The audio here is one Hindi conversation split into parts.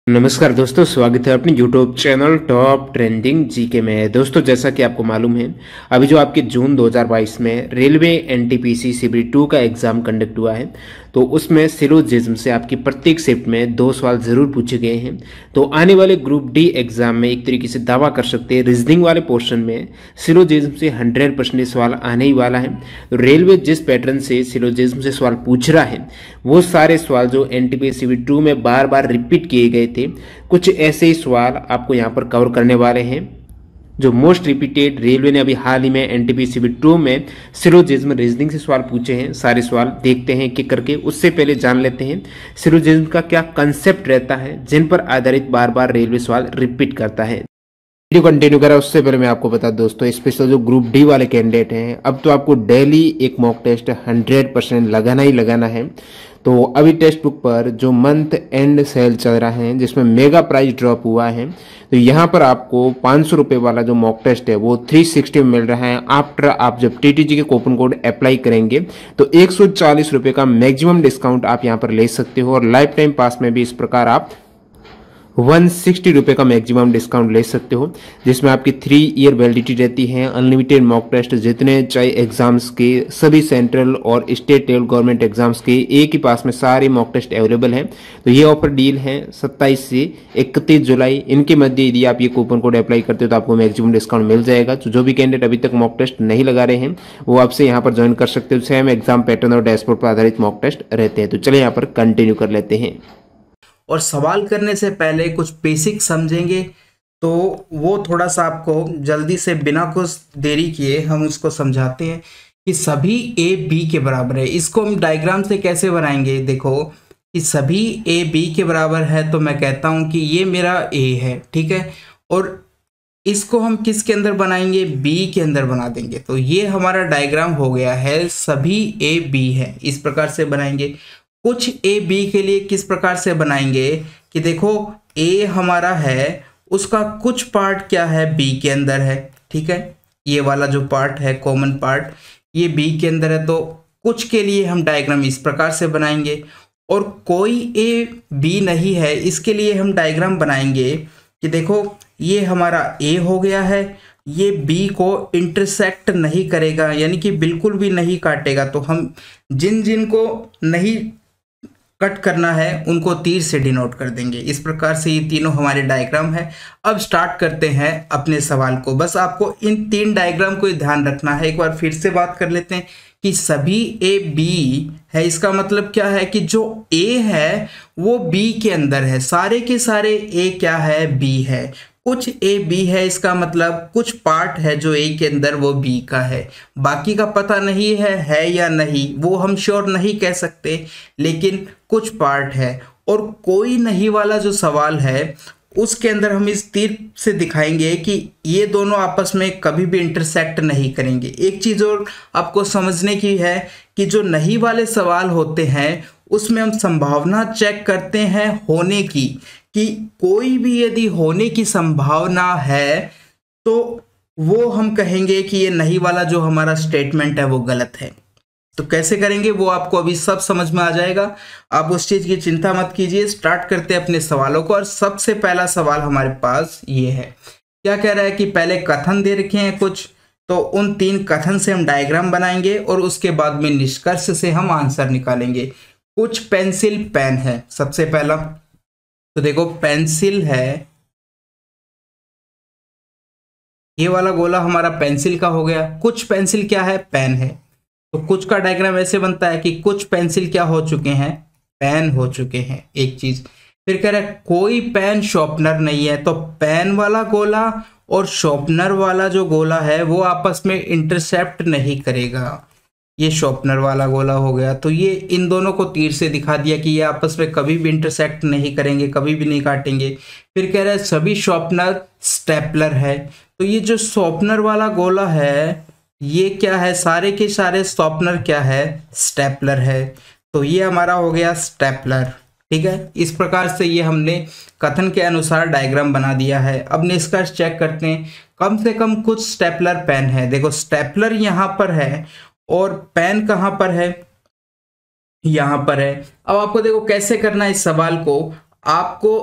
नमस्कार दोस्तों, स्वागत है अपने YouTube channel top trending GK में। दोस्तों, जैसा कि आपको मालूम है, अभी जो आपके जून 2022 में रेलवे एनटीपीसी शिविर 2 का एग्जाम कंडक्ट हुआ है, तो उसमें सिलोजिज्म से आपकी प्रत्येक शिफ्ट में 2 सवाल जरूर पूछे गए हैं। तो आने वाले ग्रुप डी एग्जाम में एक तरीके से दावा कर सकते हैं रीजनिंग वाले पोर्शन में सिलोजिज्म से 100% सवाल आने ही वाला है। तो रेलवे जिस पैटर्न से सिलोजिज्म से सवाल पूछ रहा है, वो सारे सवाल जो एनटीपीसी शिविर 2 में बार बार रिपीट किए गए थे, कुछ ऐसे ही सवाल आपको यहाँ पर कवर करने वाले हैं जो मोस्ट रिपीटेड रेलवे ने अभी हाल ही में एनटीपीसी शिविर 2 में सिलोजिज्म रीजनिंग से सवाल पूछे हैं। सारे सवाल देखते हैं कि करके, उससे पहले जान लेते हैं सिलोजिज्म का क्या कंसेप्ट रहता है जिन पर आधारित बार बार रेलवे सवाल रिपीट करता है। वीडियो कंटिन्यू करा उससे पहले मैं आपको बता दोस्तों, स्पेशल जो ग्रुप डी वाले कैंडिडेट हैं, अब तो आपको डेली एक मॉक टेस्ट 100% लगाना ही लगाना है। तो अभी टेक्स्ट बुक पर जो मंथ एंड सेल चल रहा है, जिसमें मेगा प्राइस ड्रॉप हुआ है, तो यहाँ पर आपको 500 रुपये वाला जो मॉक टेस्ट है वो 360 में मिल रहा है। आफ्टर आप जब टीटीजी के कूपन कोड अप्लाई करेंगे तो 140 रुपये का मैक्सिमम डिस्काउंट आप यहाँ पर ले सकते हो, और लाइफ टाइम पास में भी इस प्रकार आप 160 रुपये का मैक्सिमम डिस्काउंट ले सकते हो, जिसमें आपकी 3 ईयर वैलिडिटी रहती है। अनलिमिटेड मॉक टेस्ट जितने चाहे एग्जाम्स के, सभी सेंट्रल और स्टेट लेवल गवर्नमेंट एग्जाम्स के एक ही पास में सारे मॉक टेस्ट अवेलेबल हैं। तो ये ऑफर डील है 27 से 31 जुलाई, इनके मध्य यदि आप ये कूपन कोड अप्लाई करते हो तो आपको मैक्सिमम डिस्काउंट मिल जाएगा। तो जो भी कैंडिडेट अभी तक मॉक टेस्ट नहीं लगा रहे हैं वो आपसे यहाँ पर ज्वाइन कर सकते हो। सेम एग्जाम पैटर्न और डैशबोर्ड पर आधारित मॉक टेस्ट रहते हैं। तो चलिए यहाँ पर कंटिन्यू कर लेते हैं। और सवाल करने से पहले कुछ बेसिक समझेंगे, तो वो थोड़ा सा आपको जल्दी से बिना कुछ देरी किए हम उसको समझाते हैं कि सभी ए बी के बराबर है। इसको हम डायग्राम से कैसे बनाएंगे, देखो कि सभी ए बी के बराबर है, तो मैं कहता हूं कि ये मेरा ए है, ठीक है, और इसको हम किसके अंदर बनाएंगे, बी के अंदर बना देंगे। तो ये हमारा डायग्राम हो गया है, सभी ए बी है, इस प्रकार से बनाएंगे। कुछ ए बी के लिए किस प्रकार से बनाएंगे कि देखो ए हमारा है, उसका कुछ पार्ट क्या है, बी के अंदर है, ठीक है, ये वाला जो पार्ट है कॉमन पार्ट ये बी के अंदर है। तो कुछ के लिए हम डायग्राम इस प्रकार से बनाएंगे, और कोई ए बी नहीं है, इसके लिए हम डायग्राम बनाएंगे कि देखो ये हमारा ए हो गया है, ये बी को इंटरसेक्ट नहीं करेगा, यानी कि बिल्कुल भी नहीं काटेगा। तो हम जिन जिन को नहीं कट करना है उनको तीर से डिनोट कर देंगे। इस प्रकार से ये तीनों हमारे डायग्राम है। अब स्टार्ट करते हैं अपने सवाल को। बस आपको इन 3 डायग्राम को ध्यान रखना है। एक बार फिर से बात कर लेते हैं कि सभी ए बी है, इसका मतलब क्या है कि जो ए है वो बी के अंदर है, सारे के सारे ए क्या है, बी है। कुछ ए बी है, इसका मतलब कुछ पार्ट है जो ए के अंदर वो बी का है, बाकी का पता नहीं है या नहीं, वो हम श्योर नहीं कह सकते, लेकिन कुछ पार्ट है। और कोई नहीं वाला जो सवाल है उसके अंदर हम इस तीर से दिखाएंगे कि ये दोनों आपस में कभी भी इंटरसेक्ट नहीं करेंगे। एक चीज़ और आपको समझने की है कि जो नहीं वाले सवाल होते हैं उसमें हम संभावना चेक करते हैं होने की, कि कोई भी यदि होने की संभावना है तो वो हम कहेंगे कि ये नहीं वाला जो हमारा स्टेटमेंट है वो गलत है। तो कैसे करेंगे वो आपको अभी सब समझ में आ जाएगा, आप उस चीज की चिंता मत कीजिए। स्टार्ट करते हैं अपने सवालों को, और सबसे पहला सवाल हमारे पास ये है। क्या कह रहा है कि पहले कथन दे रखे हैं कुछ, तो उन 3 कथन से हम डायग्राम बनाएंगे और उसके बाद में निष्कर्ष से हम आंसर निकालेंगे। कुछ पेंसिल पेन है, सबसे पहला तो देखो पेंसिल है, ये वाला गोला हमारा पेंसिल का हो गया। कुछ पेंसिल क्या है, पेन है। तो कुछ का डायग्राम ऐसे बनता है कि कुछ पेंसिल क्या हो चुके हैं, पेन हो चुके हैं, एक चीज। फिर कह रहा है कोई पेन शॉर्पनर नहीं है, तो पेन वाला गोला और शॉर्पनर वाला जो गोला है वो आपस में इंटरसेप्ट नहीं करेगा, ये शॉर्पनर वाला गोला हो गया। तो ये इन दोनों को तीर से दिखा दिया कि ये आपस में कभी भी इंटरसेक्ट नहीं करेंगे, कभी भी नहीं काटेंगे। फिर कह रहा है सभी शॉर्पनर स्टेपलर है, तो ये जो शॉर्पनर वाला गोला है ये क्या है, सारे के सारे शॉर्पनर क्या है, स्टेपलर है। तो ये हमारा हो गया स्टेपलर, ठीक है। इस प्रकार से ये हमने कथन के अनुसार डायग्राम बना दिया है। अब निष्कर्ष चेक करते हैं, कम से कम कुछ स्टेपलर पेन है। देखो स्टेपलर यहाँ पर है और पेन कहाँ पर है, यहाँ पर है। अब आपको देखो कैसे करना है इस सवाल को, आपको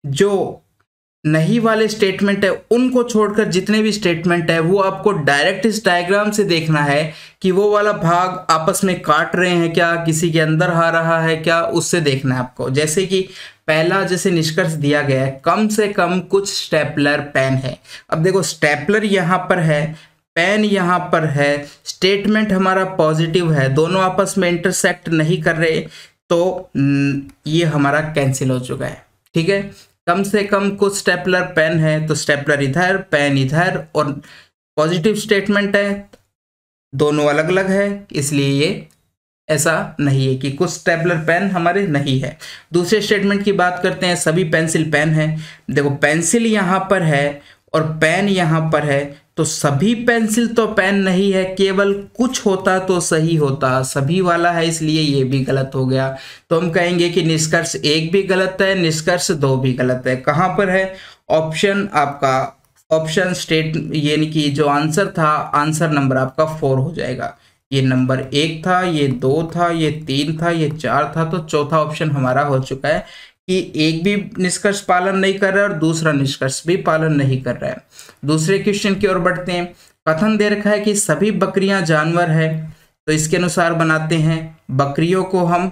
जो नहीं वाले स्टेटमेंट है उनको छोड़कर जितने भी स्टेटमेंट है वो आपको डायरेक्ट इस डायग्राम से देखना है कि वो वाला भाग आपस में काट रहे हैं क्या, किसी के अंदर आ रहा है क्या, उससे देखना है आपको। जैसे कि पहला जैसे निष्कर्ष दिया गया है, कम से कम कुछ स्टेपलर पेन है। अब देखो स्टेपलर यहाँ पर है, पेन यहाँ पर है, स्टेटमेंट हमारा पॉजिटिव है, दोनों आपस में इंटरसेक्ट नहीं कर रहे, तो ये हमारा कैंसिल हो चुका है। ठीक है, कम से कम कुछ स्टेपलर पेन है, तो स्टेपलर इधर, पेन इधर, और पॉजिटिव स्टेटमेंट है, दोनों अलग अलग है, इसलिए ये ऐसा नहीं है कि कुछ स्टेपलर पेन हमारे नहीं है। दूसरे स्टेटमेंट की बात करते हैं, सभी पेंसिल पेन है। देखो पेंसिल यहाँ पर है और पेन यहाँ पर है, तो सभी पेंसिल तो पेन नहीं है, केवल कुछ होता तो सही होता, सभी वाला है, इसलिए ये भी गलत हो गया। तो हम कहेंगे कि निष्कर्ष 1 भी गलत है, निष्कर्ष 2 भी गलत है। कहाँ पर है? ऑप्शन आपका, ऑप्शन स्टेट यानी कि जो आंसर था, आंसर नंबर आपका 4 हो जाएगा। ये नंबर 1 था, ये 2 था, ये 3 था, ये 4 था, तो चौथा ऑप्शन हमारा हो चुका है कि एक भी निष्कर्ष पालन नहीं कर रहा है और दूसरा निष्कर्ष भी पालन नहीं कर रहा है। दूसरे क्वेश्चन की ओर बढ़ते हैं। कथन दे रखा है कि सभी बकरियां जानवर है, तो इसके अनुसार बनाते हैं। बकरियों को हम,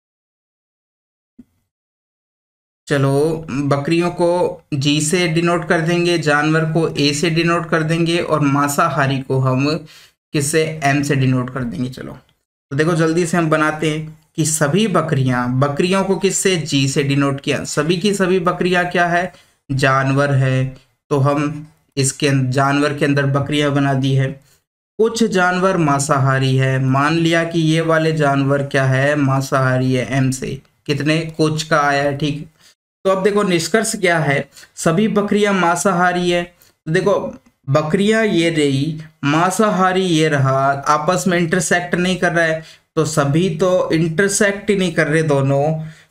चलो बकरियों को जी से डिनोट कर देंगे, जानवर को ए से डिनोट कर देंगे, और मांसाहारी को हम किससे? एम से डिनोट कर देंगे। चलो तो देखो जल्दी से हम बनाते हैं कि सभी बकरियां, बकरियों को किससे? जी से डिनोट किया। सभी की सभी बकरियां क्या है? जानवर है, तो हम इसके जानवर के अंदर बकरियां बना दी है। कुछ जानवर मांसाहारी है, मान लिया कि ये वाले जानवर क्या है? मांसाहारी है, एम से कितने? कुछ का आया है। ठीक, तो अब देखो निष्कर्ष क्या है? सभी बकरियां मांसाहारी है, तो देखो बकरियां ये रही, मांसाहारी ये रहा, आपस में इंटरसेक्ट नहीं कर रहा है, तो सभी तो इंटरसेक्ट ही नहीं कर रहे दोनों,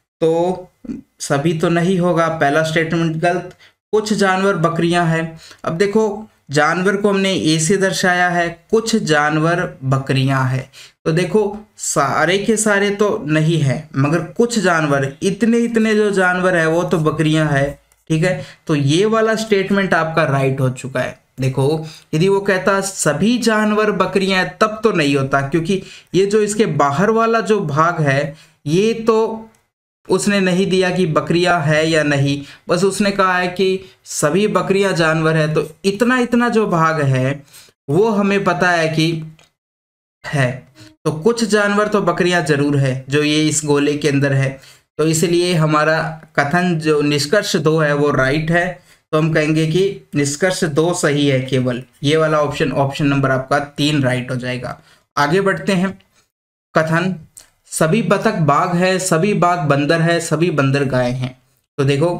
तो सभी तो नहीं होगा, पहला स्टेटमेंट गलत। कुछ जानवर बकरियां हैं। अब देखो जानवर को हमने ए से दर्शाया है, कुछ जानवर बकरियां हैं, तो देखो सारे के सारे तो नहीं है, मगर कुछ जानवर, इतने इतने जो जानवर है वो तो बकरियां है। ठीक है, तो ये वाला स्टेटमेंट आपका राइट हो चुका है। देखो यदि वो कहता सभी जानवर बकरियां हैं तब तो नहीं होता, क्योंकि ये जो इसके बाहर वाला जो भाग है ये तो उसने नहीं दिया कि बकरियां है या नहीं, बस उसने कहा है कि सभी बकरियां जानवर है, तो इतना इतना जो भाग है वो हमें पता है कि है, तो कुछ जानवर तो बकरियां जरूर है जो ये इस गोले के अंदर है, तो इसलिए हमारा कथन जो निष्कर्ष 2 है वो राइट है। तो हम कहेंगे कि निष्कर्ष 2 सही है, केवल ये वाला ऑप्शन, ऑप्शन नंबर आपका 3 राइट हो जाएगा। आगे बढ़ते हैं। कथन सभी बतख बाघ है, सभी बाघ बंदर है, सभी बंदर गाय हैं। तो देखो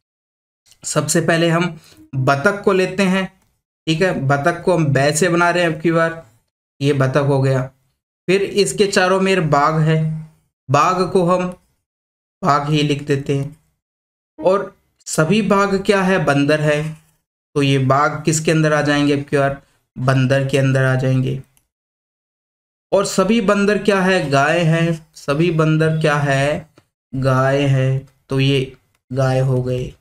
सबसे पहले हम बतख को लेते हैं। ठीक है, बतख को हम बै से बना रहे हैं अब की बार, ये बतख हो गया। फिर इसके चारों मेर बाघ है, बाघ को हम बाघ ही लिख देते हैं। और सभी बाघ क्या है? बंदर है, तो ये बाघ किसके अंदर आ जाएंगे अब की बार? बंदर के अंदर आ जाएंगे। और सभी बंदर क्या है? गाय है, सभी बंदर क्या है? गाय है, तो ये गाय हो गए।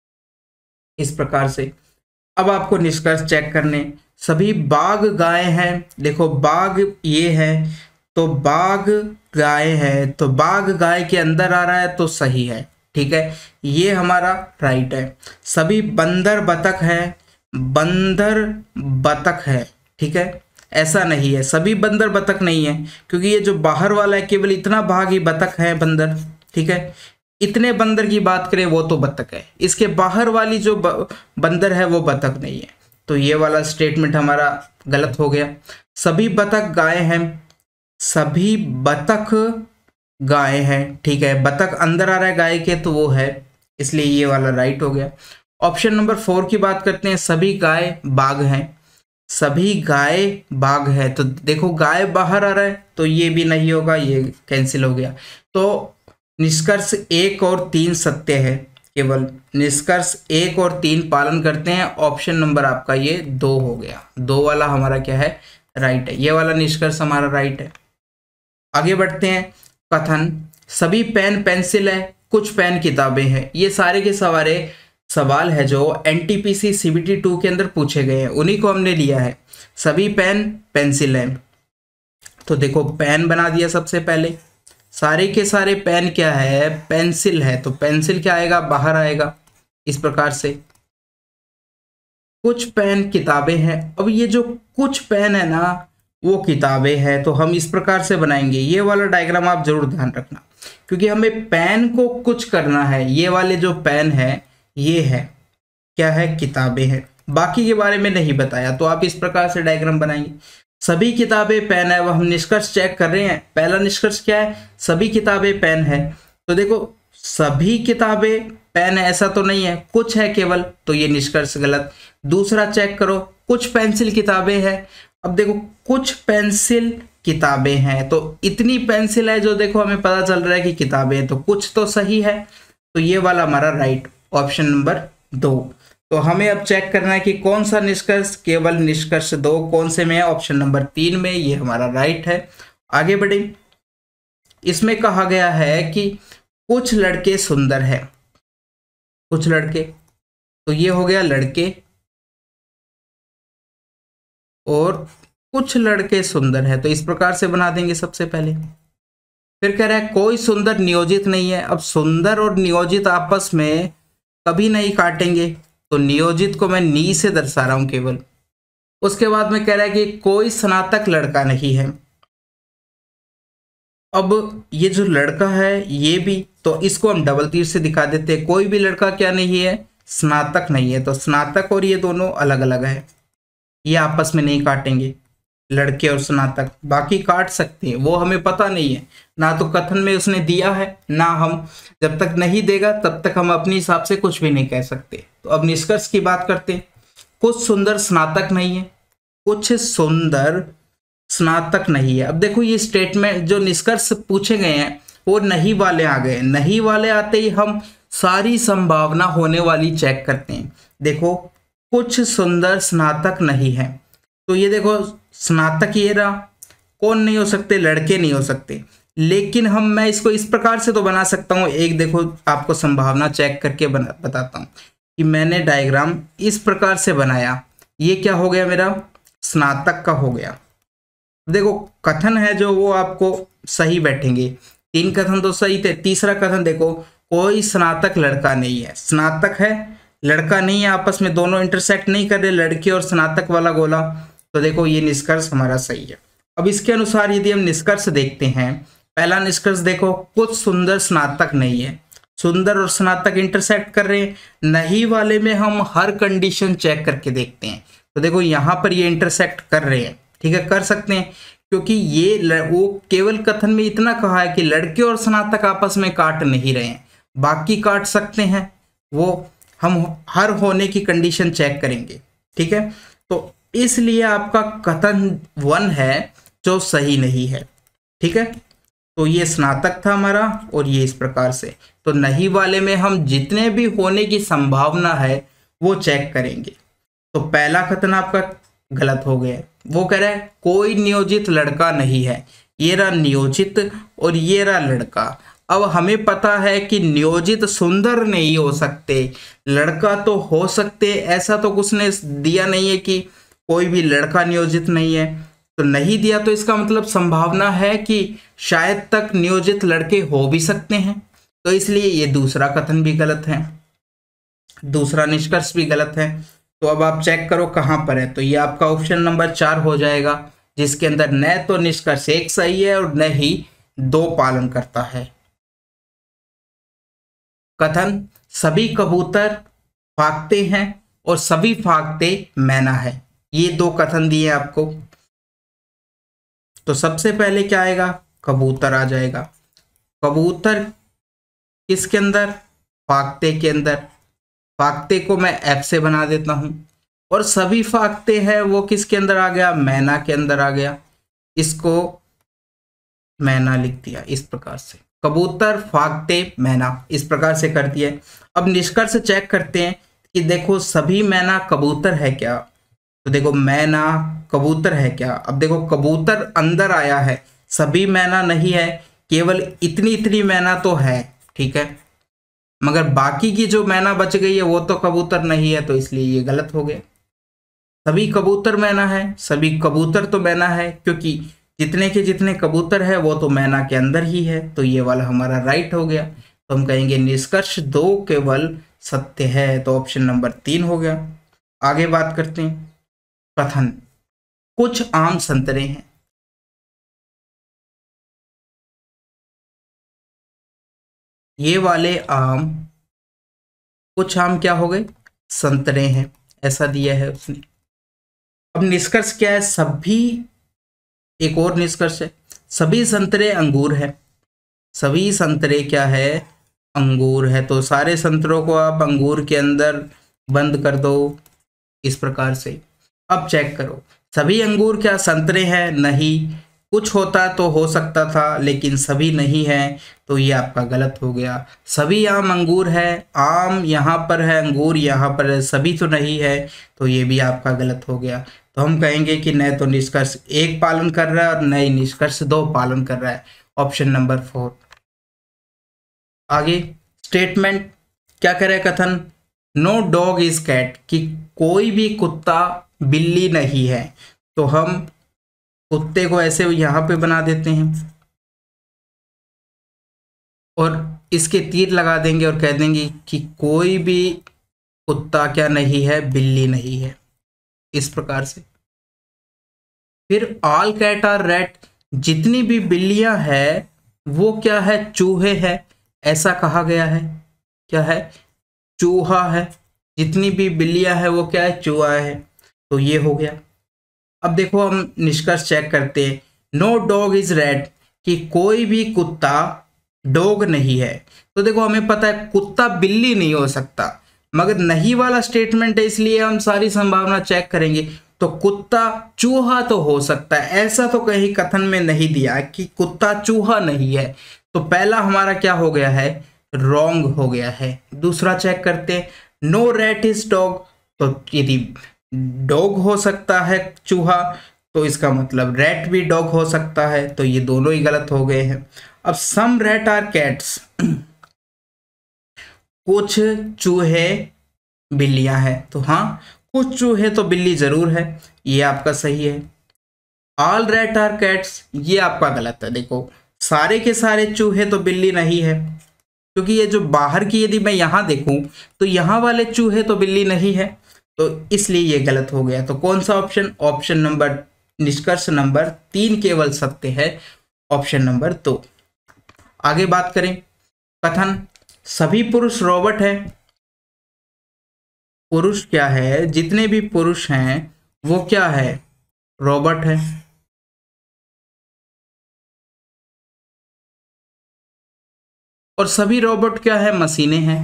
इस प्रकार से अब आपको निष्कर्ष चेक करने, सभी बाघ गाय हैं, देखो बाघ ये है, तो बाघ गाय है, तो बाघ गाय के अंदर आ रहा है, तो सही है। ठीक है, ये हमारा राइट है। सभी बंदर बतख है, बंदर बतख है। ठीक है, ऐसा नहीं है, सभी बंदर बतख नहीं है, क्योंकि ये जो बाहर वाला है केवल इतना भाग ही बतख है, बंदर। ठीक है, इतने बंदर की बात करें वो तो बतख है, इसके बाहर वाली जो बंदर है वो बतख नहीं है, तो ये वाला स्टेटमेंट हमारा गलत हो गया। सभी बतख गाय हैं, सभी बतख गाय हैं। ठीक है, बतख अंदर आ रहा है गाय के, तो वो है, इसलिए ये वाला राइट हो गया। ऑप्शन नंबर 4 की बात करते हैं। सभी गाय बाघ हैं, सभी गाय बाघ है, तो देखो गाय बाहर आ रहा है, तो ये भी नहीं होगा, ये कैंसिल हो गया। तो निष्कर्ष 1 और 3 सत्य है, केवल निष्कर्ष 1 और 3 पालन करते हैं। ऑप्शन नंबर आपका ये 2 हो गया, 2 वाला हमारा क्या है? राइट है, ये वाला निष्कर्ष हमारा राइट है। आगे बढ़ते हैं। कथन सभी पेन पेंसिल है, कुछ पेन किताबें हैं। ये सारे के सारे सवाल है जो एनटीपीसी सीबीटी 2 के अंदर पूछे गए हैं, उन्हीं को हमने लिया है। सभी पेन पेंसिल हैं। तो देखो पेन बना दिया सबसे पहले, सारे के सारे पेन क्या है, पेंसिल है, तो पेंसिल क्या आएगा, बाहर आएगा इस प्रकार से। कुछ पेन किताबें हैं। अब ये जो कुछ पेन है ना वो किताबें हैं, तो हम इस प्रकार से बनाएंगे। ये वाला डायग्राम आप जरूर ध्यान रखना, क्योंकि हमें पेन को कुछ करना है। ये वाले जो पेन है ये है क्या है, किताबें हैं। बाकी के बारे में नहीं बताया, तो आप इस प्रकार से डायग्राम बनाएंगे। सभी किताबें पेन है। अब हम निष्कर्ष चेक कर रहे हैं। पहला निष्कर्ष क्या है, सभी किताबें पेन है। तो देखो सभी किताबें पेन है ऐसा तो नहीं है, कुछ है केवल, तो ये निष्कर्ष गलत। दूसरा चेक करो, कुछ पेंसिल किताबें हैं। अब देखो कुछ पेंसिल किताबें हैं, तो इतनी पेंसिल है जो देखो हमें पता चल रहा है कि किताबें हैं, तो कुछ तो सही है। तो ये वाला हमारा राइट ऑप्शन नंबर 2। तो हमें अब चेक करना है कि कौन सा निष्कर्ष, केवल निष्कर्ष 2 कौन से में है, ऑप्शन नंबर 3 में। ये हमारा राइट है। आगे बढ़े। इसमें कहा गया है कि कुछ लड़के सुंदर है, कुछ लड़के, तो ये हो गया लड़के, और कुछ लड़के सुंदर है, तो इस प्रकार से बना देंगे सबसे पहले। फिर कह रहा है कोई सुंदर नियोजित नहीं है। अब सुंदर और नियोजित आपस में कभी नहीं काटेंगे, तो नियोजित को मैं नी से दर्शा रहा हूं केवल। उसके बाद में कह रहा है कि कोई स्नातक लड़का नहीं है। अब ये जो लड़का है ये भी, तो इसको हम डबल तीर से दिखा देते हैं। कोई भी लड़का क्या नहीं है, स्नातक नहीं है। तो स्नातक और ये दोनों अलग अलग है, ये आपस में नहीं काटेंगे, लड़के और स्नातक। बाकी काट सकते हैं, वो हमें पता नहीं है, ना तो कथन में उसने दिया है, ना हम, जब तक नहीं देगा तब तक हम अपने हिसाब से कुछ भी नहीं कह सकते। तो अब निष्कर्ष की बात करते हैं। कुछ सुंदर स्नातक नहीं है, कुछ सुंदर स्नातक नहीं है। अब देखो ये स्टेटमेंट जो निष्कर्ष पूछे गए हैं वो नहीं वाले आ गए। नहीं वाले आते ही हम सारी संभावना होने वाली चेक करते हैं। देखो कुछ सुंदर स्नातक नहीं है, तो ये देखो स्नातक ये रहा, कौन नहीं हो सकते, लड़के नहीं हो सकते। लेकिन मैं इसको इस प्रकार से तो बना सकता हूँ। एक देखो आपको संभावना चेक करके बताता हूँ कि मैंने डायग्राम इस प्रकार से बनाया। ये क्या हो गया, मेरा स्नातक का हो गया। देखो कथन है जो वो आपको सही बैठेंगे। 3 कथन तो सही थे। तीसरा कथन देखो, कोई स्नातक लड़का नहीं है। स्नातक है, लड़का नहीं है, आपस में दोनों इंटरसेक्ट नहीं कर रहे, लड़के और स्नातक वाला गोला। तो देखो ये निष्कर्ष हमारा सही है। अब इसके अनुसार यदि हम निष्कर्ष देखते हैं, पहला निष्कर्ष देखो, कुछ सुंदर स्नातक नहीं है। सुंदर और स्नातक इंटरसेक्ट कर रहे हैं। नहीं वाले में हम हर कंडीशन चेक करके देखते हैं। तो देखो यहाँ पर ये इंटरसेक्ट कर रहे हैं, ठीक है, कर सकते हैं, क्योंकि ये वो केवल कथन में इतना कहा है कि लड़के और स्नातक आपस में काट नहीं रहे हैं, बाकी काट सकते हैं। वो हम हर होने की कंडीशन चेक करेंगे, ठीक है। तो इसलिए आपका कथन 1 है जो सही नहीं है, ठीक है। तो ये स्नातक था हमारा, और ये इस प्रकार से। तो नहीं वाले में हम जितने भी होने की संभावना है वो चेक करेंगे। तो पहला कथन आपका गलत हो गया। वो कह रहा है कोई नियोजित लड़का नहीं है। ये रहा नियोजित और ये रहा लड़का। अब हमें पता है कि नियोजित सुंदर नहीं हो सकते, लड़का तो हो सकते। ऐसा तो कुछ ने दिया नहीं है कि कोई भी लड़का नियोजित नहीं है। तो नहीं दिया तो इसका मतलब संभावना है कि शायद तक नियोजित लड़के हो भी सकते हैं। तो इसलिए ये दूसरा कथन भी गलत है, दूसरा निष्कर्ष भी गलत है। तो अब आप चेक करो कहां पर है। तो ये आपका ऑप्शन नंबर 4 हो जाएगा, जिसके अंदर न तो निष्कर्ष 1 सही है और न ही 2 पालन करता है। कथन सभी कबूतर फाकते हैं और सभी फाकते मैना है। ये 2 कथन दिए आपको। तो सबसे पहले क्या आएगा, कबूतर आ जाएगा। कबूतर किसके अंदर, फाकते के अंदर। फाकते को मैं एफ से बना देता हूं, और सभी फाकते हैं वो किसके अंदर आ गया, मैना के अंदर आ गया। इसको मैना लिख दिया इस प्रकार से, कबूतर फाकते मैना, इस प्रकार से कर दिया। अब निष्कर्ष चेक करते हैं कि देखो सभी मैना कबूतर है क्या। तो देखो मैना कबूतर है क्या। अब देखो कबूतर अंदर आया है, सभी मैना नहीं है, केवल इतनी इतनी मैना तो है, ठीक है। मगर बाकी की जो मैना बच गई है वो तो कबूतर नहीं है, तो इसलिए ये गलत हो गया। सभी कबूतर मैना है, सभी कबूतर तो मैना है, क्योंकि जितने के जितने कबूतर है वो तो मैना के अंदर ही है, तो ये वाला हमारा राइट हो गया। तो हम कहेंगे निष्कर्ष 2 केवल सत्य है, तो ऑप्शन नंबर 3 हो गया। आगे बात करते हैं। कथन, कुछ आम संतरे हैं। ये वाले आम, कुछ आम क्या हो गए, संतरे हैं, ऐसा दिया है उसने। अब निष्कर्ष क्या है, सभी, एक और निष्कर्ष है, सभी संतरे अंगूर है। सभी संतरे क्या है, अंगूर है। तो सारे संतरों को आप अंगूर के अंदर बंद कर दो इस प्रकार से। अब चेक करो, सभी अंगूर क्या संतरे हैं, नहीं। कुछ होता तो हो सकता था, लेकिन सभी नहीं है, तो ये आपका गलत हो गया। सभी आम अंगूर है, आम यहाँ पर है, अंगूर यहाँ पर है, सभी तो नहीं है, तो ये भी आपका गलत हो गया। तो हम कहेंगे कि न तो निष्कर्ष 1 पालन कर रहा है और न ही निष्कर्ष 2 पालन कर रहा है, ऑप्शन नंबर 4। आगे स्टेटमेंट क्या करे, कथन, नो डॉग इज कैट, कि कोई भी कुत्ता बिल्ली नहीं है। तो हम कुत्ते को ऐसे यहां पे बना देते हैं और इसके तीर लगा देंगे और कह देंगे कि कोई भी कुत्ता क्या नहीं है, बिल्ली नहीं है, इस प्रकार से। फिर ऑल कैट आर रैट, जितनी भी बिल्लियां हैं वो क्या है, चूहे हैं, ऐसा कहा गया है। क्या है, चूहा है। जितनी भी बिल्लियां हैं वो क्या है, चूहा है, तो ये हो गया। अब देखो हम निष्कर्ष चेक करते हैं। नो डॉग इज रैट, कि कोई भी कुत्ता डॉग नहीं है। तो देखो हमें पता है कुत्ता बिल्ली नहीं हो सकता, मगर नहीं वाला स्टेटमेंट है, इसलिए हम सारी संभावना चेक करेंगे। तो कुत्ता चूहा तो हो सकता है, ऐसा तो कहीं कथन में नहीं दिया कि कुत्ता चूहा नहीं है, तो पहला हमारा क्या हो गया है, रॉन्ग हो गया है। दूसरा चेक करते हैं, नो रैट इज डॉग, तो यदि डॉग हो सकता है चूहा, तो इसका मतलब रैट भी डॉग हो सकता है, तो ये दोनों ही गलत हो गए हैं। अब सम रैट आर कैट्स, कुछ चूहे बिल्लियां हैं, तो हाँ कुछ चूहे तो बिल्ली जरूर है, ये आपका सही है। ऑल रैट आर कैट्स, ये आपका गलत है। देखो सारे के सारे चूहे तो बिल्ली नहीं है, क्योंकि ये जो बाहर की यदि मैं यहाँ देखूं तो यहाँ वाले चूहे तो बिल्ली नहीं है, तो इसलिए ये गलत हो गया। तो कौन सा ऑप्शन, ऑप्शन नंबर, निष्कर्ष नंबर 3 केवल सत्य है, ऑप्शन नंबर 2। आगे बात करें। कथन, सभी पुरुष रोबोट हैं। पुरुष क्या है, जितने भी पुरुष हैं वो क्या है, रोबोट है। और सभी रोबोट क्या है, मशीनें हैं।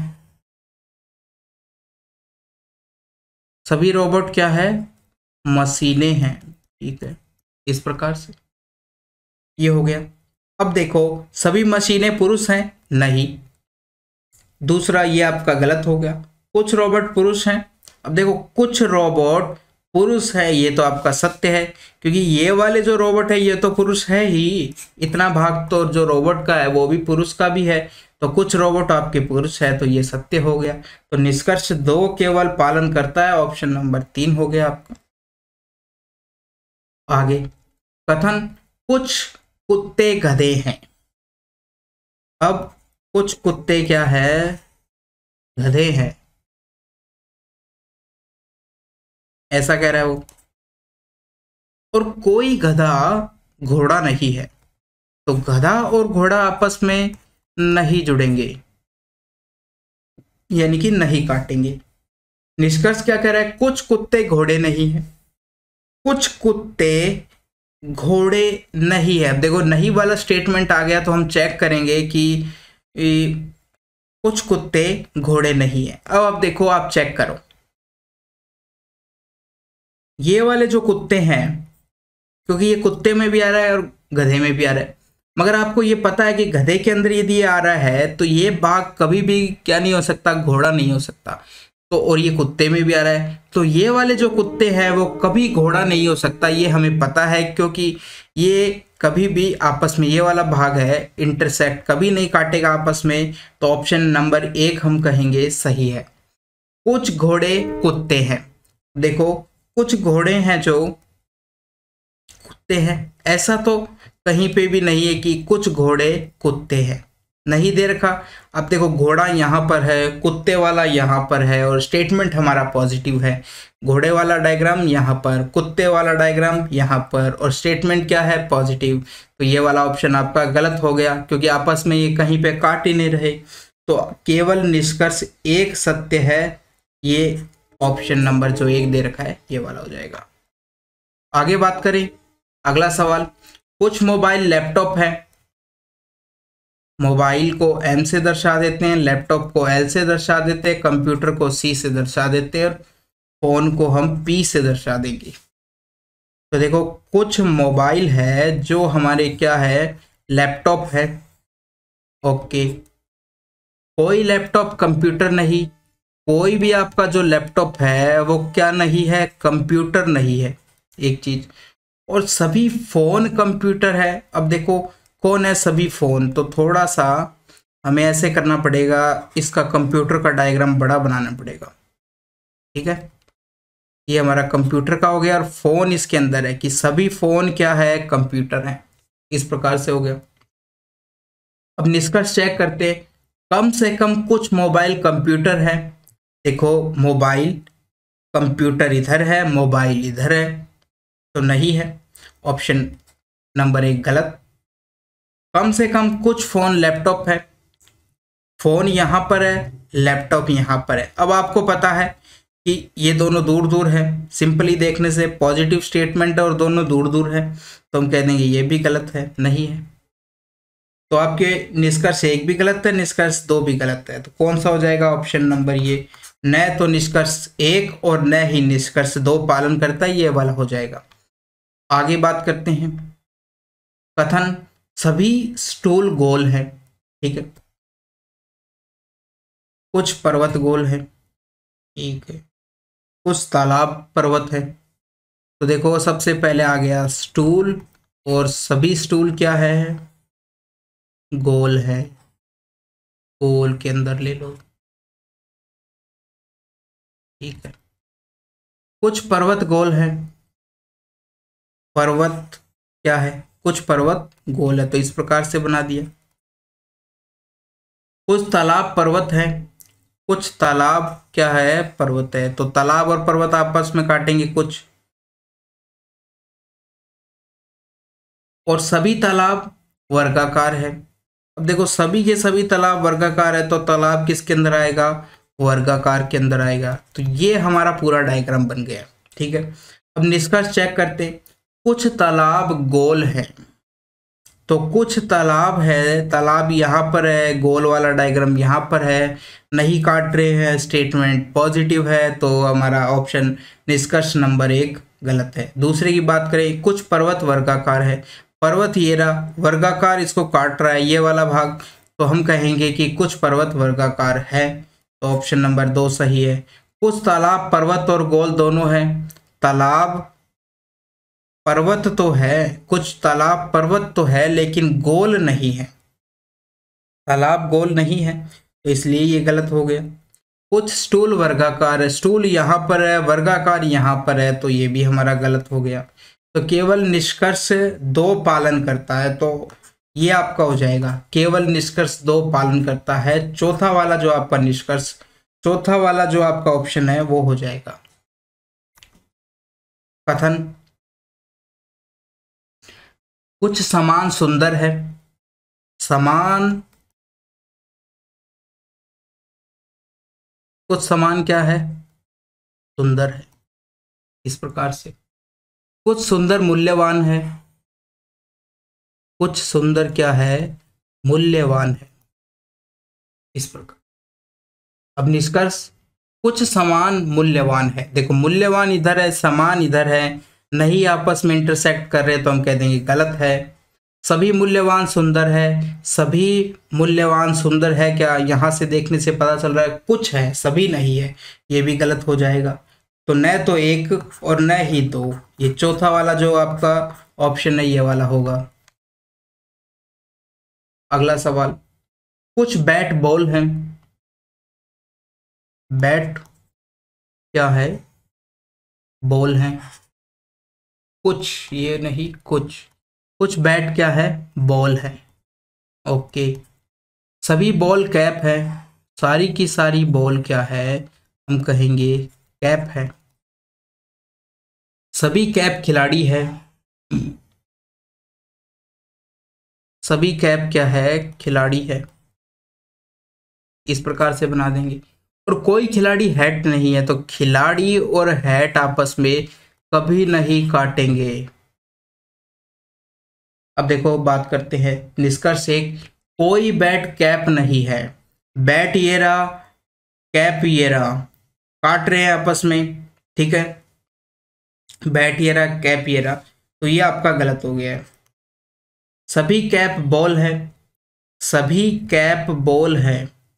सभी रोबोट क्या है, मशीनें हैं, ठीक है, इस प्रकार से ये हो गया। अब देखो सभी मशीनें पुरुष हैं, नहीं। दूसरा ये आपका गलत हो गया। कुछ रोबोट पुरुष हैं, अब देखो कुछ रोबोट पुरुष है, ये तो आपका सत्य है, क्योंकि ये वाले जो रोबोट है ये तो पुरुष है ही। इतना भाग तो जो रोबोट का है वो भी पुरुष का भी है, तो कुछ रोबोट आपके पुरुष है, तो ये सत्य हो गया। तो निष्कर्ष 2 केवल पालन करता है, ऑप्शन नंबर 3 हो गया आपका। आगे कथन, कुछ कुत्ते गधे हैं। अब कुछ कुत्ते क्या है, गधे हैं, ऐसा कह रहा है वो। और कोई गधा घोड़ा नहीं है, तो गधा और घोड़ा आपस में नहीं जुड़ेंगे, यानी कि नहीं काटेंगे। निष्कर्ष क्या कह रहा है, कुछ कुत्ते घोड़े नहीं है, कुछ कुत्ते घोड़े नहीं है। अब देखो नहीं वाला स्टेटमेंट आ गया, तो हम चेक करेंगे कि कुछ कुत्ते घोड़े नहीं है। अब आप देखो, आप चेक करो, ये वाले जो कुत्ते हैं, क्योंकि ये कुत्ते में भी आ रहा है और गधे में भी आ रहा है, मगर आपको ये पता है कि गधे के अंदर यदि ये आ रहा है तो ये बाघ कभी भी क्या नहीं हो सकता, घोड़ा नहीं हो सकता। तो और ये कुत्ते में भी आ रहा है, तो ये वाले जो कुत्ते हैं वो कभी घोड़ा नहीं हो सकता, ये हमें पता है, क्योंकि ये कभी भी आपस में, ये वाला भाग है इंटरसेक्ट, कभी नहीं काटेगा आपस में, तो ऑप्शन नंबर 1 हम कहेंगे सही है। कुछ घोड़े कुत्ते हैं, देखो कुछ घोड़े हैं जो कुत्ते हैं, ऐसा तो कहीं पे भी नहीं है कि कुछ घोड़े कुत्ते हैं, नहीं दे रखा। अब देखो घोड़ा यहाँ पर है, कुत्ते वाला यहाँ पर है, और स्टेटमेंट हमारा पॉजिटिव है। घोड़े वाला डायग्राम यहाँ पर, कुत्ते वाला डायग्राम यहाँ पर, और स्टेटमेंट क्या है, पॉजिटिव। तो ये वाला ऑप्शन आपका गलत हो गया, क्योंकि आपस में ये कहीं पे काट ही नहीं रहे। तो केवल निष्कर्ष एक सत्य है, ये ऑप्शन नंबर जो 1 दे रखा है ये वाला हो जाएगा। आगे बात करें, अगला सवाल, कुछ मोबाइल लैपटॉप है, मोबाइल को M से दर्शा देते हैं, लैपटॉप को L से दर्शा देते हैं, कंप्यूटर को C से दर्शा देते हैं, और फोन को हम P से दर्शा देंगे। तो देखो कुछ मोबाइल है जो हमारे क्या है, लैपटॉप है, ओके। कोई लैपटॉप कंप्यूटर नहीं, कोई भी आपका जो लैपटॉप है वो क्या नहीं है, कंप्यूटर नहीं है, एक चीज। और सभी फोन कंप्यूटर है। अब देखो कौन है सभी फोन, तो थोड़ा सा हमें ऐसे करना पड़ेगा, इसका कंप्यूटर का डायग्राम बड़ा बनाना पड़ेगा, ठीक है। ये हमारा कंप्यूटर का हो गया, और फोन इसके अंदर है कि सभी फोन क्या है, कंप्यूटर है, इस प्रकार से हो गया। अब निष्कर्ष चेक करते, कम से कम कुछ मोबाइल कंप्यूटर है। देखो मोबाइल कंप्यूटर इधर है, मोबाइल इधर है, तो नहीं है, ऑप्शन नंबर 1 गलत। कम से कम कुछ फोन लैपटॉप है, फोन यहाँ पर है, लैपटॉप यहाँ पर है। अब आपको पता है कि ये दोनों दूर दूर है, सिंपली देखने से पॉजिटिव स्टेटमेंट है और दोनों दूर दूर है, तो हम कह देंगे ये भी गलत है, नहीं है। तो आपके निष्कर्ष 1 भी गलत है, निष्कर्ष 2 भी गलत है, तो कौन सा हो जाएगा, ऑप्शन नंबर ये, न तो निष्कर्ष 1 और न ही निष्कर्ष 2 पालन करता है, ये वाला हो जाएगा। आगे बात करते हैं, कथन सभी स्टूल गोल है, ठीक है, कुछ पर्वत गोल है, ठीक है, कुछ तालाब पर्वत है। तो देखो सबसे पहले आ गया स्टूल, और सभी स्टूल क्या है, गोल है, गोल के अंदर ले लो, ठीक है। कुछ पर्वत गोल है, पर्वत क्या है, कुछ पर्वत गोल है, तो इस प्रकार से बना दिया। कुछ तालाब पर्वत है, कुछ तालाब क्या है, पर्वत है, तो तालाब और पर्वत आपस में काटेंगे कुछ। और सभी तालाब वर्गाकार है। अब देखो सभी के सभी तालाब वर्गाकार है, तो तालाब किसके अंदर आएगा, वर्गाकार के अंदर आएगा। तो ये हमारा पूरा डायग्राम बन गया, ठीक है। अब निष्कर्ष चेक करते, कुछ तालाब गोल है, तो कुछ तालाब है, तालाब यहाँ पर है, गोल वाला डायग्राम यहाँ पर है, नहीं काट रहे हैं, स्टेटमेंट पॉजिटिव है, तो हमारा ऑप्शन निष्कर्ष नंबर 1 गलत है। दूसरे की बात करें, कुछ पर्वत वर्गाकार है, पर्वत ये रहा, वर्गाकार इसको काट रहा है ये वाला भाग, तो हम कहेंगे कि कुछ पर्वत वर्गाकार है, तो ऑप्शन नंबर 2 सही है। कुछ तालाब पर्वत और गोल दोनों है, तालाब पर्वत तो है, कुछ तालाब पर्वत तो है लेकिन गोल नहीं है, तालाब गोल नहीं है, तो इसलिए ये गलत हो गया। कुछ स्टूल वर्गाकार है, स्टूल यहाँ पर है, वर्गाकार यहाँ पर है, तो ये भी हमारा गलत हो गया। तो केवल निष्कर्ष 2 पालन करता है, तो ये आपका हो जाएगा, केवल निष्कर्ष 2 पालन करता है। चौथा वाला जो आपका निष्कर्ष, चौथा वाला जो आपका ऑप्शन है वो हो जाएगा। कथन कुछ सामान सुंदर है, सामान, कुछ सामान क्या है, सुंदर है, इस प्रकार से। कुछ सुंदर मूल्यवान है, कुछ सुंदर क्या है, मूल्यवान है, इस प्रकार। अब निष्कर्ष, कुछ सामान मूल्यवान है, देखो मूल्यवान इधर है, सामान इधर है, नहीं आपस में इंटरसेक्ट कर रहे, तो हम कह देंगे गलत है। सभी मूल्यवान सुंदर है, सभी मूल्यवान सुंदर है, क्या यहाँ से देखने से पता चल रहा है, कुछ है सभी नहीं है, ये भी गलत हो जाएगा। तो न तो 1 और न ही 2, ये चौथा वाला जो आपका ऑप्शन है ये वाला होगा। अगला सवाल, कुछ बैट बॉल हैं। बैट क्या है? बॉल हैं। कुछ, ये नहीं, कुछ बैट क्या है? बॉल है। ओके। सभी बॉल कैप है। सारी की सारी बॉल क्या है? हम कहेंगे कैप है। सभी कैप खिलाड़ी है। सभी कैप क्या है? खिलाड़ी है। इस प्रकार से बना देंगे। और कोई खिलाड़ी हैट नहीं है, तो खिलाड़ी और हैट आपस में कभी नहीं काटेंगे। अब देखो, बात करते हैं निष्कर्ष एक, कोई बैट कैप नहीं है। बैट ये रहा, कैप ये रहा, काट रहे हैं आपस में, ठीक है। बैट ये रहा, कैप ये रहा, तो ये आपका गलत हो गया है। सभी कैप बॉल है। सभी कैप बॉल है।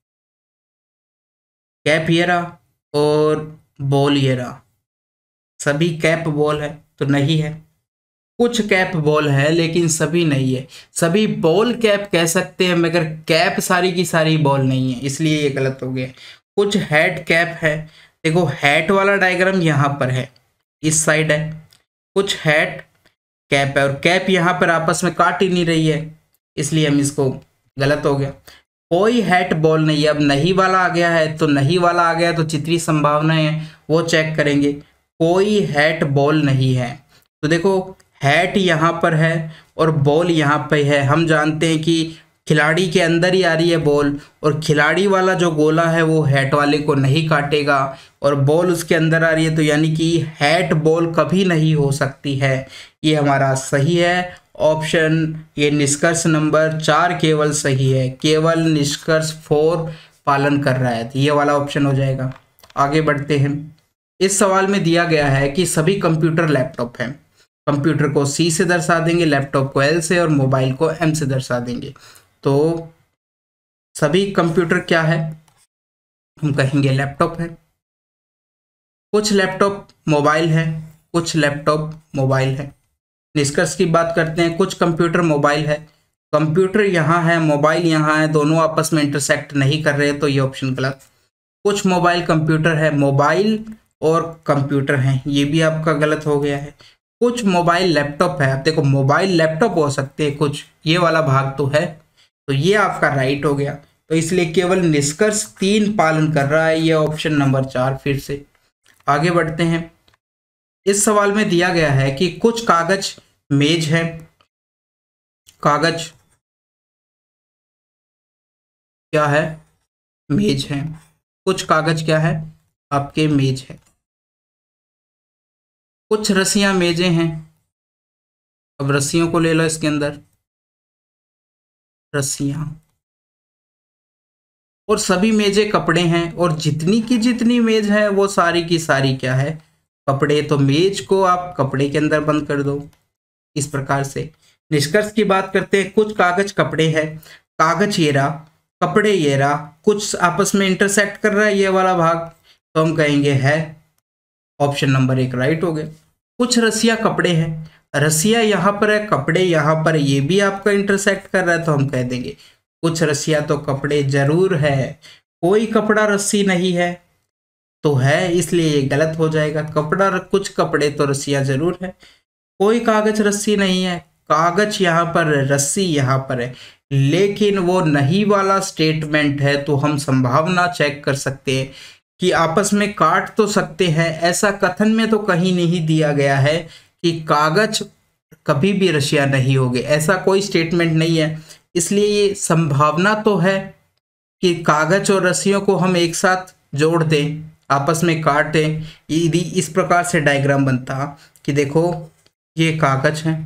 कैप ये रहा और बॉल ये रहा। सभी कैप बॉल है तो नहीं है। कुछ कैप बॉल है लेकिन सभी नहीं है। सभी बॉल कैप कह सकते हैं मगर कैप सारी की सारी बॉल नहीं है, इसलिए ये गलत हो गया। कुछ हैट कैप है। देखो, हैट वाला डायग्राम यहाँ पर है, इस साइड है। कुछ हैट कैप है और कैप यहाँ पर आपस में काट ही नहीं रही है, इसलिए हम इसको गलत हो गया। कोई हैट बॉल नहीं है। अब नहीं वाला आ गया है, तो नहीं वाला आ गया तो जितनी संभावनाएं हैं वो चेक करेंगे। कोई हैट बॉल नहीं है, तो देखो हैट यहाँ पर है और बॉल यहाँ पे है। हम जानते हैं कि खिलाड़ी के अंदर ही आ रही है बॉल, और खिलाड़ी वाला जो गोला है वो हैट वाले को नहीं काटेगा, और बॉल उसके अंदर आ रही है, तो यानी कि हैट बॉल कभी नहीं हो सकती है। ये हमारा सही है ऑप्शन। ये निष्कर्ष नंबर 4 केवल सही है, केवल निष्कर्ष 4 पालन कर रहा है, तो ये वाला ऑप्शन हो जाएगा। आगे बढ़ते हैं। इस सवाल में दिया गया है कि सभी कंप्यूटर लैपटॉप हैं। कंप्यूटर को C से दर्शा देंगे, लैपटॉप को L से और मोबाइल को M से दर्शा देंगे। तो सभी कंप्यूटर क्या है? हम कहेंगे लैपटॉप है। कुछ लैपटॉप मोबाइल है। कुछ लैपटॉप मोबाइल है। निष्कर्ष की बात करते हैं, कुछ कंप्यूटर मोबाइल है। कंप्यूटर यहाँ है, मोबाइल यहाँ है, दोनों आपस में इंटरसेक्ट नहीं कर रहे, तो ये ऑप्शन गलत। कुछ मोबाइल कंप्यूटर है। मोबाइल और कंप्यूटर हैं, ये भी आपका गलत हो गया है। कुछ मोबाइल लैपटॉप है। अब देखो, मोबाइल लैपटॉप हो सकते हैं कुछ, ये वाला भाग तो है, तो ये आपका राइट हो गया। तो इसलिए केवल निष्कर्ष 3 पालन कर रहा है, ये ऑप्शन नंबर 4 फिर से। आगे बढ़ते हैं। इस सवाल में दिया गया है कि कुछ कागज मेज है। कागज क्या है? मेज है। कुछ कागज क्या है? आपके मेज है। कुछ रस्सियां मेजें हैं। अब रस्सियों को ले लो, इसके अंदर रस्सियां। और सभी मेजें कपड़े हैं, और जितनी की जितनी मेज है वो सारी की सारी क्या है? कपड़े। तो मेज को आप कपड़े के अंदर बंद कर दो, इस प्रकार से। निष्कर्ष की बात करते हैं, कुछ कागज कपड़े हैं। कागज ये रहा, कपड़े ये रहा, कुछ आपस में इंटरसेक्ट कर रहा है ये वाला भाग, तो हम कहेंगे है। ऑप्शन नंबर 1 राइट हो गया। कुछ रस्सियां कपड़े हैं। रस्सियां यहाँ पर है, कपड़े यहाँ पर है, ये भी आपका इंटरसेक्ट कर रहा है, तो हम कह देंगे कुछ रस्सियां तो कपड़े जरूर है। कोई कपड़ा रस्सी नहीं है, तो है, इसलिए ये गलत हो जाएगा। कपड़ा, कुछ कपड़े तो रस्सियां जरूर है। कोई कागज रस्सी नहीं है। कागज यहाँ पर है, रस्सी यहाँ पर है, लेकिन वो नहीं वाला स्टेटमेंट है, तो हम संभावना चेक कर सकते हैं कि आपस में काट तो सकते हैं। ऐसा कथन में तो कहीं नहीं दिया गया है कि कागज कभी भी रस्सियां नहीं होगी, ऐसा कोई स्टेटमेंट नहीं है। इसलिए ये संभावना तो है कि कागज और रस्सियों को हम एक साथ जोड़ दें, आपस में काटें। यदि इस प्रकार से डायग्राम बनता कि देखो ये कागज है,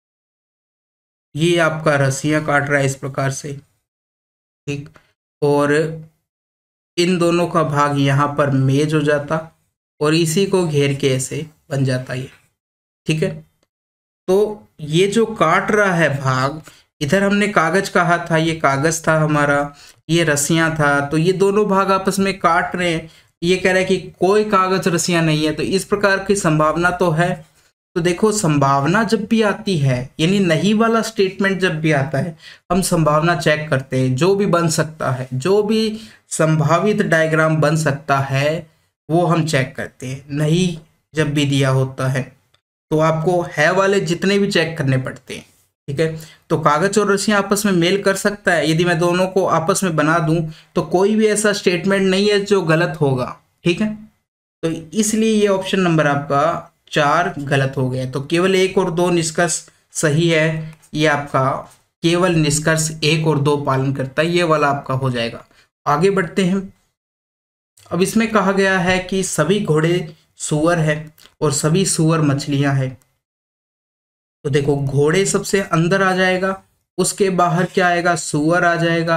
ये आपका रस्सियां काट रहा है इस प्रकार से, ठीक, और इन दोनों का भाग यहाँ पर मेज हो जाता और इसी को घेर के ऐसे बन जाता ये, ठीक है। तो ये जो काट रहा है भाग, इधर हमने कागज कहा था, ये कागज था हमारा, ये रस्सियां था, तो ये दोनों भाग आपस में काट रहे हैं। ये कह रहा है कि कोई कागज रस्सियां नहीं है, तो इस प्रकार की संभावना तो है तो देखो संभावना जब भी आती है, यानी नहीं वाला स्टेटमेंट जब भी आता है, हम संभावना चेक करते हैं। जो भी बन सकता है, जो भी संभावित डायग्राम बन सकता है वो हम चेक करते हैं। नहीं जब भी दिया होता है तो आपको है वाले जितने भी चेक करने पड़ते हैं। ठीक है, तो कागज और रस्सियां आपस में मेल कर सकता है। यदि मैं दोनों को आपस में बना दूं तो कोई भी ऐसा स्टेटमेंट नहीं है जो गलत होगा। ठीक है, तो इसलिए ये ऑप्शन नंबर आपका 4 गलत हो गया। तो केवल 1 और 2 निष्कर्ष सही है। ये आपका केवल निष्कर्ष 1 और 2 पालन करता है, ये वाला आपका हो जाएगा। आगे बढ़ते हैं। अब इसमें कहा गया है कि सभी घोड़े सूअर है और सभी सूअर मछलियां हैं। तो देखो घोड़े सबसे अंदर आ जाएगा, उसके बाहर क्या आएगा, सूअर आ जाएगा,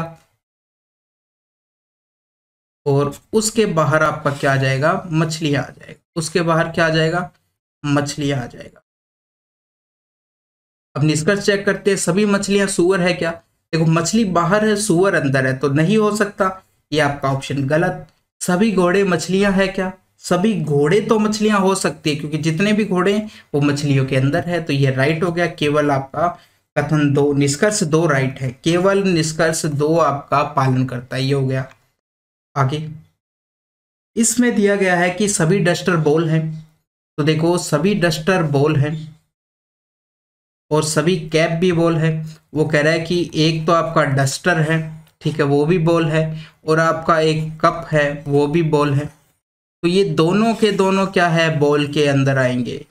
और उसके बाहर आपका क्या आ जाएगा, मछलियां आ जाएगा। उसके बाहर क्या आ जाएगा, मछलियां आ जाएगा। अब निष्कर्ष चेक करते हैं, सभी मछलियां सूअर है क्या। देखो मछली बाहर है, सूअर अंदर है, तो नहीं हो सकता, ये आपका ऑप्शन गलत। सभी घोड़े मछलियां है क्या, सभी घोड़े तो मछलियां हो सकती है क्योंकि जितने भी घोड़े हैं वो मछलियों के अंदर है, तो ये राइट हो गया। केवल आपका कथन 2, निष्कर्ष 2 राइट है, केवल निष्कर्ष 2 आपका पालन करता है, ये हो गया। आगे इसमें दिया गया है कि सभी डस्टर बॉल हैं। तो देखो सभी डस्टर बॉल हैं और सभी कैप भी बॉल है। वो कह रहा है कि एक तो आपका डस्टर है, ठीक है, वो भी बॉल है, और आपका एक कप है वो भी बॉल है। तो ये दोनों के दोनों क्या है, बॉल के अंदर आएंगे,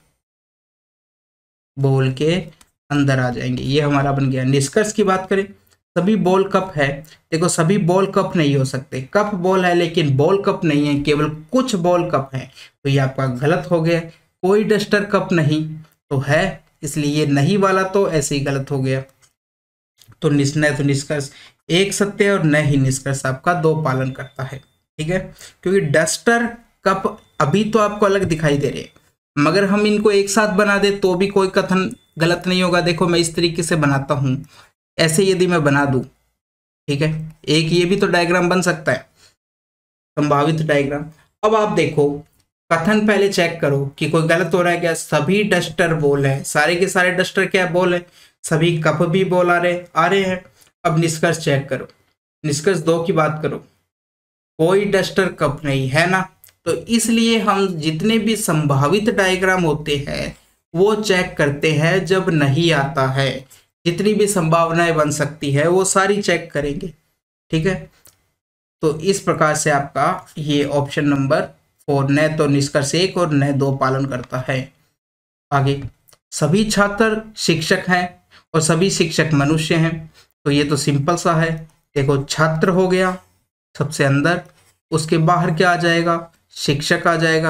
बॉल के अंदर आ जाएंगे। ये हमारा बन गया। निष्कर्ष की बात करें, सभी बॉल कप है। देखो सभी बॉल कप नहीं हो सकते, कप बॉल है लेकिन बॉल कप नहीं है, केवल कुछ बॉल कप है, तो ये आपका गलत हो गया। कोई डस्टर कप नहीं तो है, इसलिए ये नहीं वाला तो ऐसे ही गलत हो गया। तो निष्कर्ष 1 सत्य और न ही निष्कर्ष आपका 2 पालन करता है। ठीक है, क्योंकि डस्टर कप अभी तो आपको अलग दिखाई दे रहे हैं, मगर हम इनको एक साथ बना दे तो भी कोई कथन गलत नहीं होगा। देखो मैं इस तरीके से बनाता हूं, ऐसे यदि मैं बना दूं, ठीक है, एक ये भी तो डायग्राम बन सकता है, संभावित डायग्राम। अब आप देखो कथन पहले चेक करो कि कोई गलत हो रहा है क्या। सभी डस्टर बॉल है, सारे के सारे डस्टर क्या बॉल है, सभी कप भी बॉल आ रहे हैं। अब निष्कर्ष चेक करो, निष्कर्ष 2 की बात करो, कोई डस्टर कप नहीं है ना, तो इसलिए हम जितने भी संभावित डायग्राम होते हैं वो चेक करते हैं जब नहीं आता है। जितनी भी संभावनाएं बन सकती है वो सारी चेक करेंगे। ठीक है, तो इस प्रकार से आपका ये ऑप्शन नंबर 4 न तो निष्कर्ष 1 और न 2 पालन करता है। आगे सभी छात्र शिक्षक हैं और सभी शिक्षक मनुष्य हैं। तो ये तो सिंपल सा है। देखो छात्र हो गया सबसे अंदर, उसके बाहर क्या आ जाएगा, शिक्षक आ जाएगा,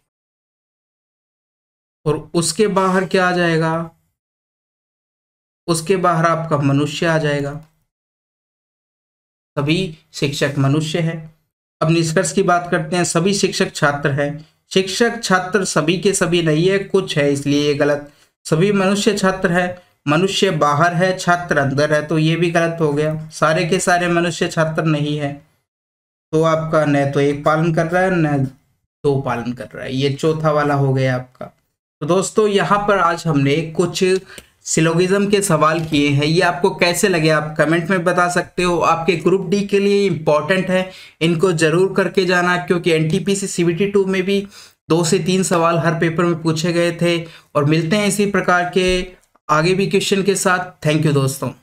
और उसके बाहर क्या आ जाएगा, उसके बाहर आपका मनुष्य आ जाएगा। सभी शिक्षक मनुष्य है। अब निष्कर्ष की बात करते हैं, सभी शिक्षक छात्र हैं। शिक्षक छात्र सभी के सभी नहीं है, कुछ है, इसलिए ये गलत। सभी मनुष्य छात्र है, मनुष्य बाहर है, छात्र अंदर है, तो ये भी गलत हो गया। सारे के सारे मनुष्य छात्र नहीं है, तो आपका न तो 1 पालन कर रहा है न 2 पालन कर रहा है, ये चौथा वाला हो गया आपका। तो दोस्तों यहाँ पर आज हमने कुछ सिलोगिज्म के सवाल किए हैं, ये आपको कैसे लगे आप कमेंट में बता सकते हो। आपके ग्रुप डी के लिए इंपॉर्टेंट है, इनको जरूर करके जाना, क्योंकि एनटीपीसी सीबीटी 2 में भी 2 से 3 सवाल हर पेपर में पूछे गए थे। और मिलते हैं इसी प्रकार के आगे भी क्वेश्चन के साथ। थैंक यू दोस्तों।